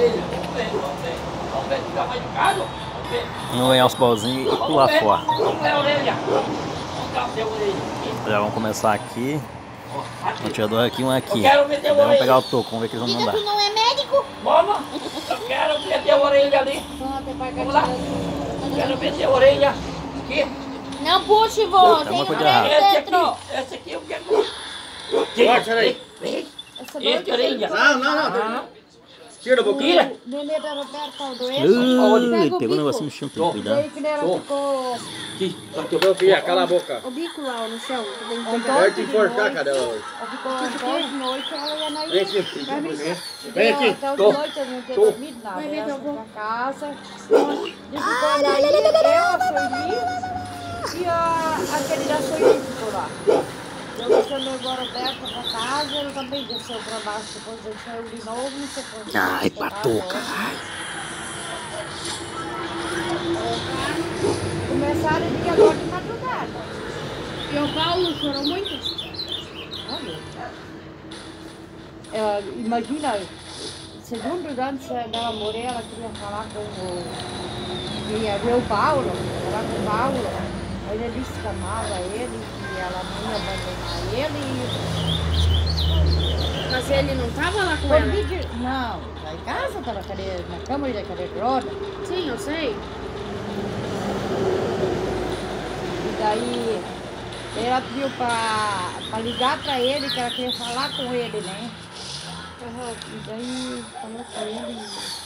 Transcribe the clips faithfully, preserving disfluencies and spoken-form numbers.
Não ganhar os pauzinhos e pular fora. Já vamos começar aqui. Um tirador aqui, um aqui. Vamos pegar o toco, vamos ver o que eles vão mandar. Tu não é médico? Vamos, eu quero meter a orelha ali. Vamos lá. Quero meter a orelha aqui. Não puxe, vô. Tem coisa orelha errada. Esse dentro. aqui, esse aqui eu quero. Tira aí. Essa Esse orelha. Não, não, não. Tira a boca. Tira. Nenê tá no pé, tá doente. Ui, pegou o negocinho no chão, tem que cuidar. Daí que ela ficou... Aqui. Ô, filha, cala a boca. O bico lá no chão. Tu tem que Então, pegar. Vai te enforcar, cadê ela hoje? Ela ficou até de noite, ela ia na Vem ilha. aqui, filho. Vem Vem aqui. Até de Tô. noite eu não tinha Tô. dormido nada. Ela foi pra casa. E ficou na ilha, eu, a Sueli e a, aquele da Sueli ficou lá. Eu deixando agora perto pra casa, ele também desceu pra baixo, depois desceu de novo, não sei quando. Ai, patoca. Começaram de agora de madrugada. E o Paulo chorou muito? Olha. Ela, imagina, segundo antes dela morrer, ela queria falar com o. Queria ver o Paulo, falar com o Paulo. Mas ele disse que amava ele, que ela não ia abandonar ele. Mas ele não tava lá com Por ela? vídeo, não, lá em casa, tá na, cadeira, na cama da cadeira de roda. Sim, eu sei. E daí ela pediu pra, pra ligar pra ele, que ela queria falar com ele, né? Uhum. E daí falou com ele.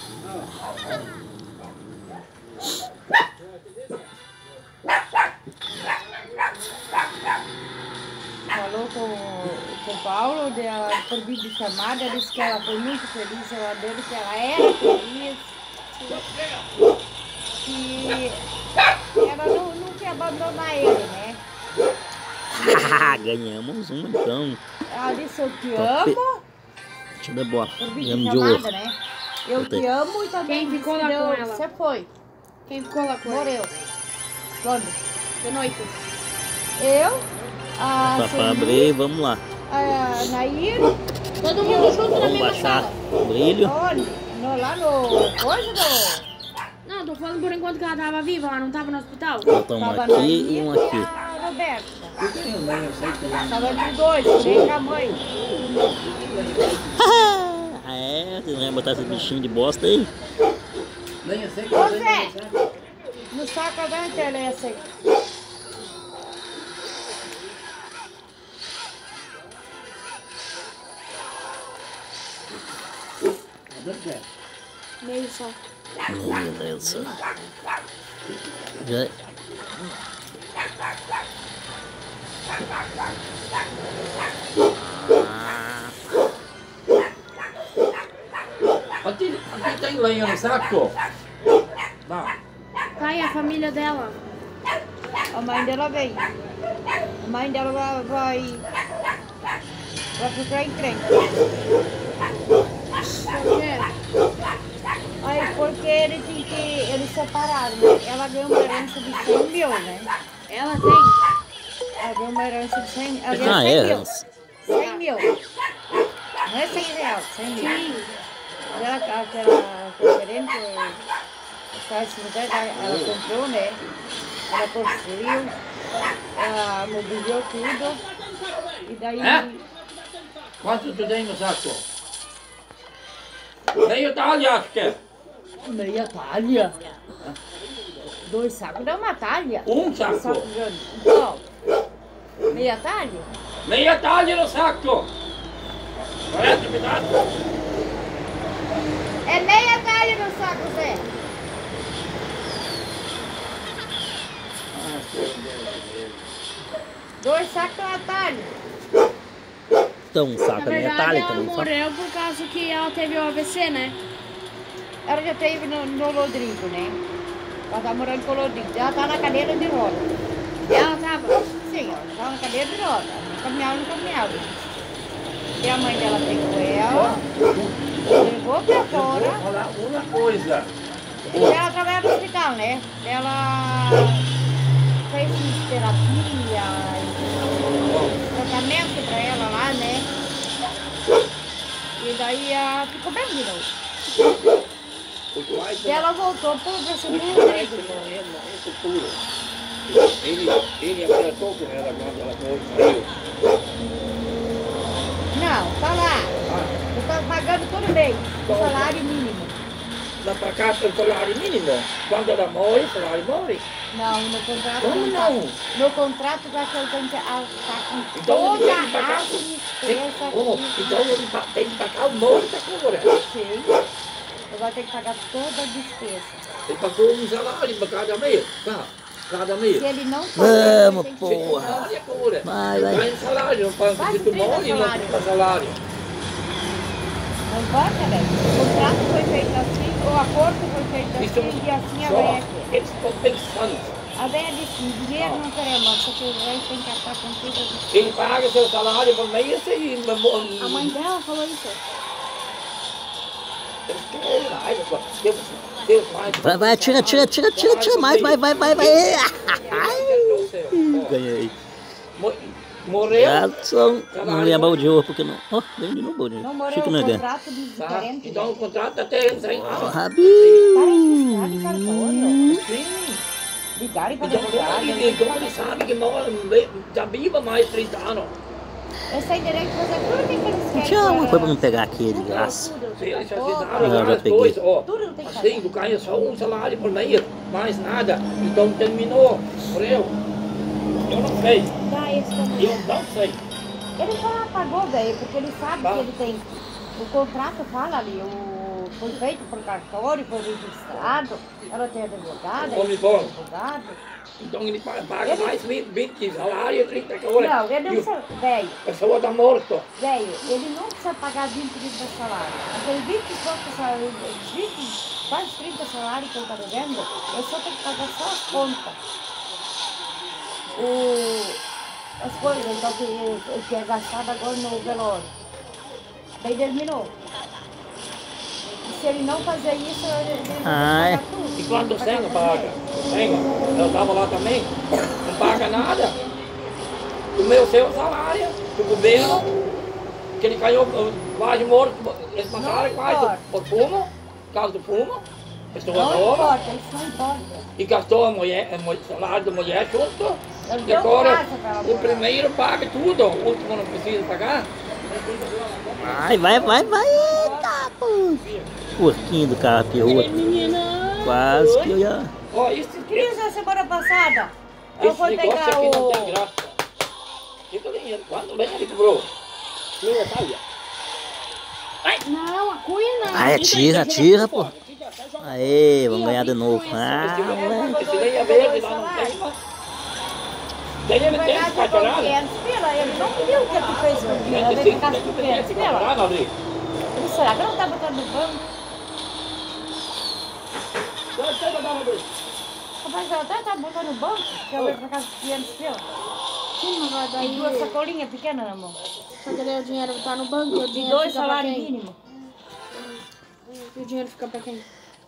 Falou com, com o Paulo, dela, por vídeo chamada, disse que ela foi muito feliz, ela dele, que ela era feliz. Que ela não, não quer abandonar ele, né? Ganhamos um então. Ela disse, eu te Top. amo, Deixa eu dar bola. por vídeo Ganhamos de ouro. chamada, né? Eu Voltei. te amo e também Quem disse ficou que lá deu- com ela? Você foi, Quem ficou lá com ela? morreu. Quando? De noite. Eu, a Tá pra Sueli, abrir, vamos lá. a Nair, Todo mundo junto na Vamos mesma baixar sala. o brilho. onde? No, lá no coisa do... Não, tô falando por enquanto que ela tava viva, ela não tava no hospital. Falta um Tava aqui Nair e um aqui. a Roberta. Tava de dois, nem com a mãe. Ah, é? Vocês vão botar esse bichinho de bosta aí? Nem eu sei que Ô Zé, no saco da internet aí. Meio só. Beleza. Já... Ah, Aqui, aqui tem lenha no saco. Dá. Tá aí a família dela. A mãe dela veio. A mãe dela vai, vai, vai ficar em frente. Por quê? Aí porque ele tinha que. Eles separaram, né? Ela ganhou uma herança de cem mil, né? Ela tem? Ela ganhou uma herança de cem, ela ganhou ah, cem é? mil. cem mil. Não é cem reais, cem mil. Sim. Ela, aquela conferente, essa cemitério, ela comprou, né? Ela construiu, ela mobiliou tudo. E daí. É? Quanto tu tem no saco? Meio talha, acho que é. Meia talha. Dois sacos dá uma talha. Um Um saco. saco grande. Então, meia talha? Meia talha no saco. quarenta pedaços. É meia talha no saco, Zé. Dois sacos dá uma talha. Então, um saco Na é meia verdade, talha ela também. Só... morreu por causa que ela teve o A V C, né? Ela já teve no, no Rodrigo, né? Ela tá morando com o Rodrigo. Ela tá na cadeira de roda. Ela tava. Sim, ela tá na cadeira de roda. Não caminhava, não caminhava. E a mãe dela pegou ela, levou pra Eu vou fora. falar uma coisa. E ela trabalha no hospital, né? Ela fez terapia, tratamento pra ela lá, né? E daí ela ficou bem de novo. E ela voltou para ser O burro. pai que não é, não é futuro. Ele, ele apresentou com ela quando ela foi, saiu. Não, tá lá. Eu tô pagando todo mês o salário mínimo. Na tua casa tem salário mínimo. Quando ela morre, o salário morre. Não, no contrato Como tá. não? No contrato já que eu tenho que estar com Então ele toda tem que pagar. a despesa Oh, aqui. então ele pa- tem que pagar o morto da cobra. Sim. Agora tem que pagar toda a despesa. Ele pagou um salário para cada mês. Tá? Cada mês. Se ele não Vamos, ele tem que porra. pagar. Olha a cobra. Vai, vai. Ganha salário, não paga Quase se tu trinta morre, não salário. paga salário. Não importa, velho. O contrato foi feito assim, o acordo foi feito Isso assim e assim a só, velha quer. eles estão pensando. A velha disse, dinheiro não queremos, só que o velho tem que atar com tudo a despesa. Ele paga seu salário por mês e... A mãe dela falou isso. Vai, vai, tira, tira, tira, tira, tira mais, vai, vai, vai, vai. Ganhei. Morreu? Jackson, não lembra o de ouro, porque não. Ó, oh, veio de novo, Não né? morreu, Chico o não é ganha. contrato diz Tá, diferente. então o velho. contrato até entra em Ó, casa. Rabi. Para registrar de cartório. Sim. Ligarem para Então advogado. ele, então ele sabe que mora, já viva mais de trinta anos. Eles têm direito de fazer tudo o que eles querem. Tinha uma para- coisa pra não pegar aqui de tudo, graça. tudo, Se eles já tudo. assinaram já várias peguei. coisas, ó. Tudo tem que Assim, do ganha só um salário por mês, mais nada. Então terminou, morreu. Eu não sei, Dá esse também. eu não sei. Ele já pagou, velho, porque ele sabe Tá. que ele tem. O contrato fala ali, o, foi feito por cartório, foi registrado, ela tem advogado, Come ele bom. tem advogado. Então ele paga, paga mais vinte salários, trinta horas. Não, ele E não o- sabe, velho, a pessoa está morta. velho, ele não precisa pagar vinte de salário. Aquele vinte e poucos salários, vinte, quase trinta salários que ele está devendo, eu só tenho que pagar só as contas. O, as coisas então, que, que é gastado agora no velório. Daí terminou. E se ele não fazer isso, ele, ele Ai. vai pagar tudo. E quando o Vai Senhor pagar paga? O Senhor, eu estava lá também, não paga nada. O meu seu salário, do governo, que ele caiu uh, quase morto, eles mataram Não quase importa. por fumo, por causa do fumo, pessoa Não nova, importa, isso não importa. e gastou a mulher, a mulher- o salário da mulher junto. Ele E deu agora casa pra ela o morar. primeiro paga tudo, o último não precisa pagar. Vai, vai, vai, vai. Eita, pô. Porquinho do carro piloto. Menina. Quase que eu ia. Ó, isso Que aqui, isso a semana passada? Eu esse fui negócio pegar aqui não o... tem graça. Fica linha, quando vem ele cobrou? Minha saia. Não, a cuia não. Ah, tira, tira, pô. Aê, vamos ganhar de novo. Ah, Esse moleque. esse lenha verde lá não tem, mas... Tem ele Foi tem lá que que eu pagar. quinhentos pila, ele não pediu o que tu fez no dia, Tem ele que veio ficar com quinhentos ter que pila. pagar, Gabriel. Ele, será que não tá botando no banco? Rapaz, ela até tá botando no banco, que eu veio pra casa com quinhentos pila. Sim, mas vai E daí. duas sacolinhas pequenas na mão. Só que daí o dinheiro tá no banco e o E dinheiro dois fica pra salários quem? mínimos. E o dinheiro fica pra quem?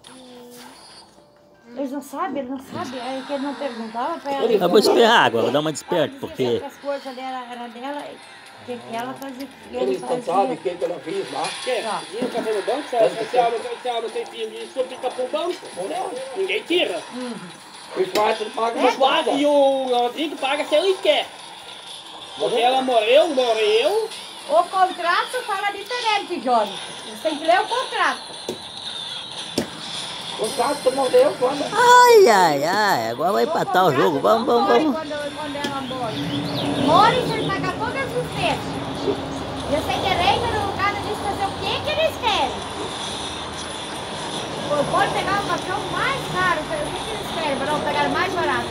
Eles não sabem, eles não sabem. Aí que ele não perguntava pra ela. Eu vou esperar água, vou dar uma Ela desperta, dizia porque que as coisas dela eram dela, que que ela fazia. que ele Eles não fazia. sabem o que que ela fez lá. Tá. Dinheiro café no banco, se a senhora, se a senhora tem filho de isso, fica pro banco. Ninguém tira. Os quatro não pagam Os mais quatro, nada. e o Rodrigo paga se ele quer. Porque ela morreu, morreu. O contrato fala diferente, Johnny. Você tem que ler o contrato. Os quatro morreu quando... ai, ai, ai, agora vai empatar o jogo. Vamos, vamos, vamos. Quando, quando ela morre. Morre se ele pagar todas as despesas. Eu sei que a lei está no lugar de fazer o que, que eles querem. Pô, pode pegar um caixão mais caro. O que, que eles querem? Para não pegar mais barato.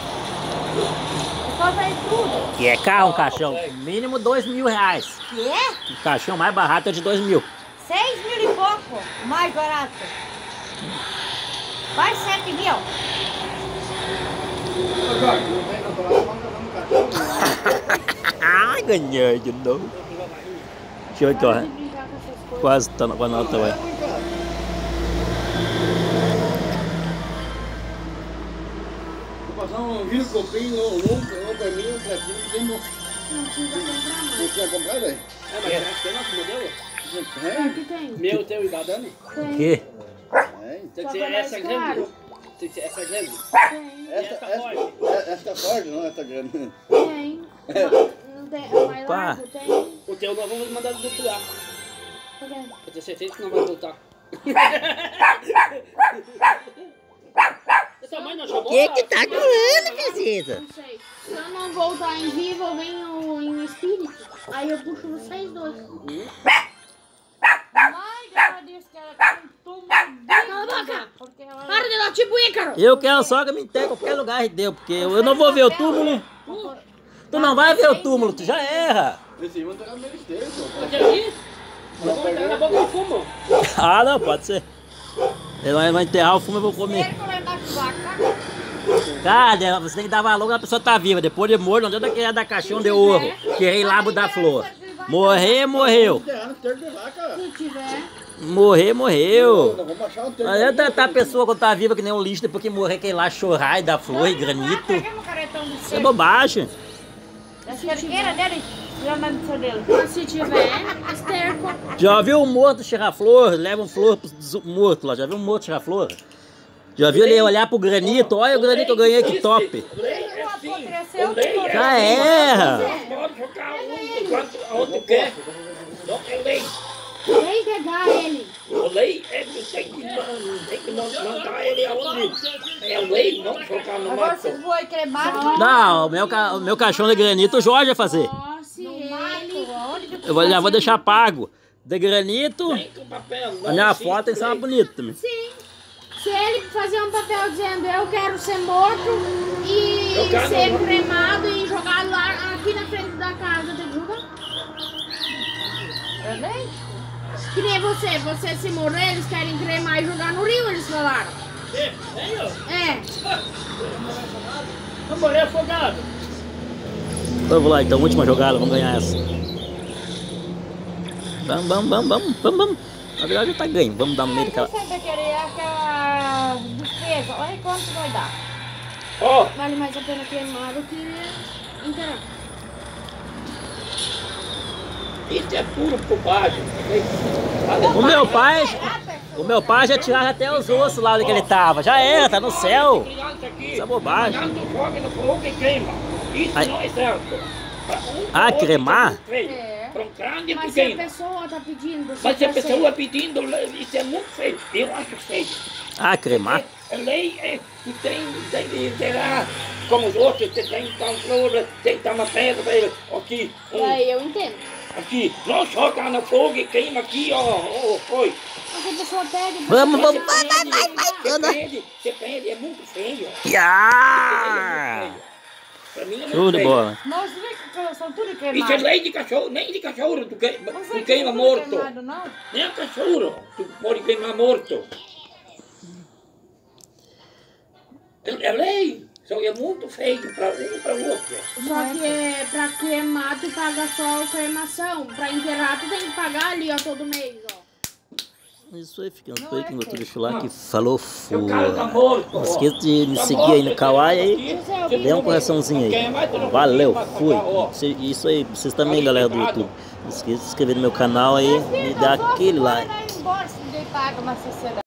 É só fazer tudo. Que é carro, um caixão. Mínimo dois mil reais. Que é? O caixão mais barato é de dois mil. Seis mil e pouco. Mais barato. Quase sete mil. Ai, ganhei de novo. Deixa eu ver aqui, ó. Brincar com essas coisas. Quase tá com a nota, vai. Vou passar um vírus copinho, um um um pra mim, um pra ti, não tem mo- Não precisa comprar mais. Não tinha comprado aí? É, mas será que tem nosso modelo? Tem? Aqui tem. Meu, teu e da Dani? O quê? Tem. Tem Só que que ser é mais essa grande. caro. Tem que ser essa grande. Tem. Esta, Esta esta, esta Ford, não esta grande. Tem. Não tem. É mais Pá. largo, tem. O teu nós vamos mandar doutorar. Por quê? Pra ter certeza que não vai voltar. Essa mãe não chamou? O que que tá doendo, Casita? Não sei. Se eu não voltar em vivo, eu venho em espírito. Aí eu puxo vocês dois. Mãe, ela disse que ela tem um túmulo Cala a boca! porque ela... Para de dar tipo Ícaro! Eu quero só que me entregue a qualquer lugar que deu, porque eu, eu não vou ver o túmulo. Tu não vai ver o túmulo, tu já erra. Esse irmão tá no ministério, pô. Aqui, aqui? Não vai entrar na boca do fumo. Ah, não, pode ser. Ele vai vai enterrar o fumo, eu vou comer. Cerco lá embaixo da vaca. Cara, você tem que dar valor quando a pessoa tá viva. Depois de morto, não adianta querer dar caixão de ouro. Querer labo da flor. Morrer, morreu. Enterrar no terno de vaca. Se tiver. Morrer, morreu. Nós vamos achar um terno Não adianta tratar a pessoa quando tá viva que nem um lixo, depois que morrer, que ir lá chorar e dar flor e granito. Pega no caretão do Isso é cerco. bobagem. Da cerqueira dele. Já na missão dele. Mas se tiver, esterco. Já viu um morto cheirar flor? Leva um flor pro morto lá. Já viu um morto cheirar flor? Já viu ele olhar pro granito? Olha o granito que eu ganhei, que top. O lei é assim. Apodreceu, O lei é Já assim. erra. Não pode jogar um enquanto a outro quer. Não é lei. Vem pegar ele. O lei é que tem que, tem que mandar ele aonde. É lei, não jogar no Agora mato. vocês vão cremar. Não, o meu, ca- o meu caixão de granito o Jorge vai fazer. Nossa, No ele. mato, aonde que tu Eu vou, já vou deixar pago. De granito, Tem com papel. a minha foto tem que ser uma bonita também. Sim. Se ele fazer um papel dizendo eu quero ser morto e Eu quero ser não. cremado e jogado lá aqui na frente da casa, te ajuda? É lei? Que nem você, você se morrer, eles querem cremar e jogar no rio, eles falaram. É, é eu. É. Vou morrer afogado. Vamos lá, então, última jogada, vamos ganhar essa. Vamos, vamos, vamos, vamos, vamos, vamos. Na verdade já tá ganho, vamos dar no meio daquela. Você sempre querer aquela despesa. Olha quanto vai dar. Ó, Vale mais a pena queimar do que enterrar. isso é puro bobagem. O meu pai, o meu pai já tirava até os ossos lá onde que ele tava. Já era, tá no céu. Isso é bobagem. Não joga no fogo e queima. Isso Ai. não é certo. Pra um, Ah, outro, cremar? tá feio. É. Para um grande tu Mas se a queima. pessoa tá pedindo, você Mas se a tá pessoa sem- pedindo, isso é muito feio. Eu acho feio. Ah, cremar? A lei é que tem, tem de enterrar como os outros, que tem que dar um flor, tem que dar uma pedra para ele. Aqui, um, Aí eu entendo. aqui. Não joga no fogo e queima aqui, ó. ó, foi. Mas a pessoa pede. Vamos, Você vamos. Vai, vai, vai, vai. Você pede, você pede, é muito feio. Ya! Pra mim é muito Show de feio. bola. Nós que são tudo Isso é queimados. lei de cachorro, nem de cachorro tu, que, Não tu sei queima se morto. queimado, não. Nem a cachorro, tu pode queimar morto. É, é lei, só é muito feio para um e para o outro. Só que é pra cremar, tu paga só a cremação. Pra enterrar, tu tem que pagar ali, ó, todo mês, ó. Isso aí, ficando por aí com o meu tudo lá que falou fua. O cara tá morto. Não esqueça de me seguir aí no Kawaii aí. Dê um coraçãozinho aí. Valeu, fui. Isso- Isso aí, vocês também, galera do YouTube. Não esqueça de se inscrever no meu canal aí e dar aquele like. Vai embora se ninguém paga uma sociedade.